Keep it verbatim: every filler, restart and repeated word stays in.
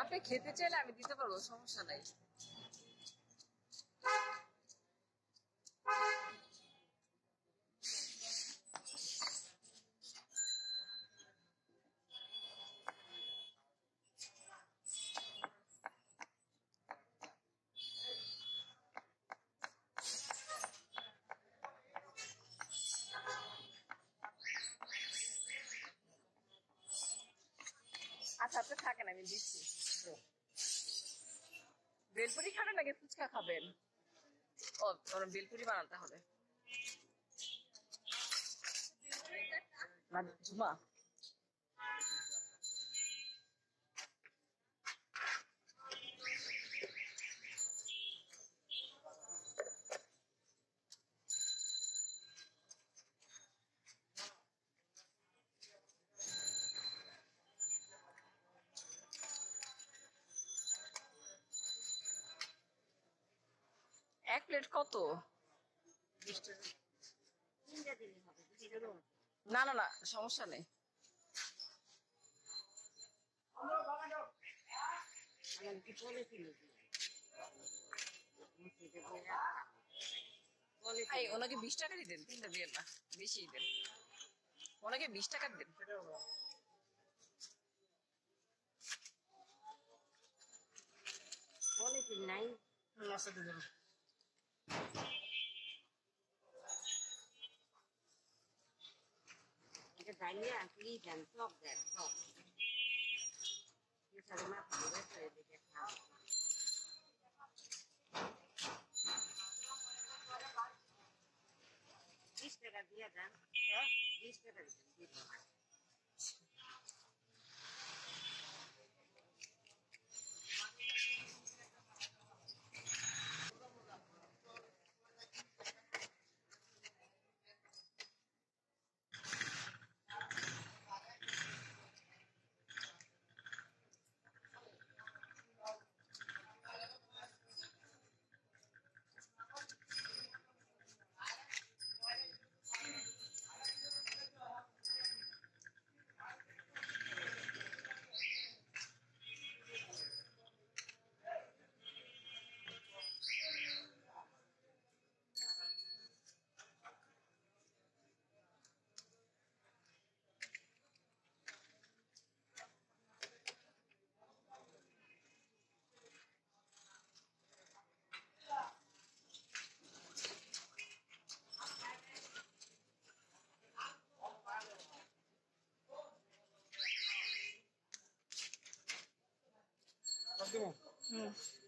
আপনি খেতে চাইলে আমি দিতে পারবো, সমস্যা নাই। আচ্ছা আপনি থাকেন, আমি দিচ্ছি। বেলপুরি খাবেন নাকি ফুচকা খাবেন? ও বেলপুরি বানাতে হবে না ঝুমা। এক প্লেট কত? না না না সমস্যা নেই। ওনাকে বিশ টাকা দিতেন, তিনটা দিয়ে না বেশি দেন, ওনাকে বিশ টাকা দেন। নাই এটা ডাইনিয়া কি দেন সব দেন সব এই সারা মাছ ধরে ধরে দেখে খাও। বিশ টাকা দিয়ে দেন। হ্যাঁ বিশ টাকা দিন। হুম